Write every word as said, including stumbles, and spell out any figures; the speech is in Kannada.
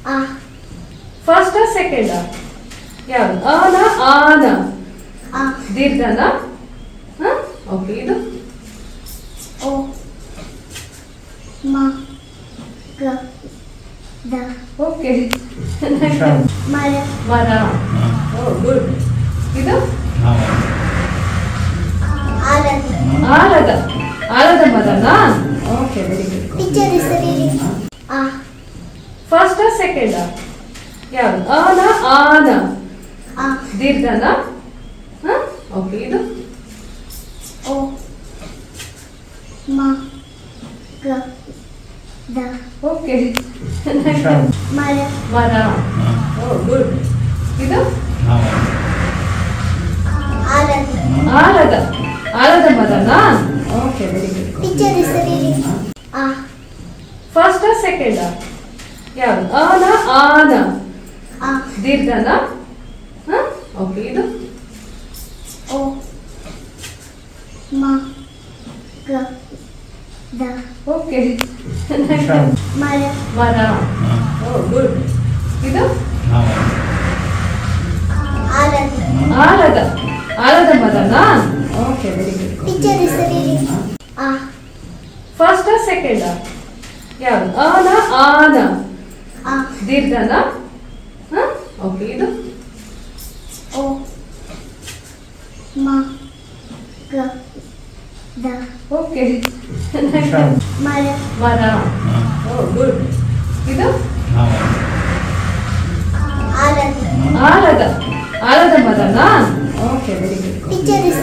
ಆ ಫಸ್ಟ್ ಸೆಕೆಂಡ್ ಯಾವುದು ಅನ ಆನ ಆ ದೀರ್ಘನ ಓಕೆ ಇದು ಓ ಮ ಗ ದ ಓಕೆ ಮರ ಮರ ಓ ಗುಡ್ ಇದು ಆಲದ ಆಲದ ಆಲದ ಮರನ ಓಕೆ ವೆರಿ ಗುಡ್ ಟೀಚರ್ ಹೆಸರಿರಿ ಆ ಫಸ್ಟ್ ಸೆಕೆಂಡ್ ಯಾವುದು ಅನ ಆನ ಆ ದೀರ್ಘನ ಓಕೆ ಇದು ಓ ಮ ಗ ದ ಓಕೆ ಮರ ಮರ ಓ ಗುಡ್ ಇದು ಆಲದ ಆಲದ ಆಲದ ಮರನ ಓಕೆ ವೆರಿ ಗುಡ್ ಟೀಚರ್ ಹೆಸರಿರಿ ಆ ಫಸ್ಟ್ ಸೆಕೆಂಡ್ ಯಾವುದು ಅನ ಆನ ಆ ದೀರ್ಘನ ಓಕೆ ಇದು ಓ ಮ ಗ ದ ಓಕೆ ಮರ ಮರ ಓ ಗುಡ್ ಇದು ಆಲದ ಆಲದ ಆಲದ ಮರನ ಓಕೆ ವೆರಿ ಗುಡ್ ಟೀಚರ್ ಹೆಸರಿರಿ ಆ ಫಸ್ಟ್ ಸೆಕೆಂಡ್ ಯಾವುದು ಅನ ಆನ ಆ ದೀರ್ಘನ ಓಕೆ ಇದು ಓ ಮ ಗ ದ ಓಕೆ ಮರ ಮರ ಓ ಗುಡ್ ಇದು ಆಲದ ಆಲದ ಆಲದ ಮರನ ಓಕೆ ವೆರಿ ಗುಡ್ ಟೀಚರ್ ಹೆಸರಿರಿ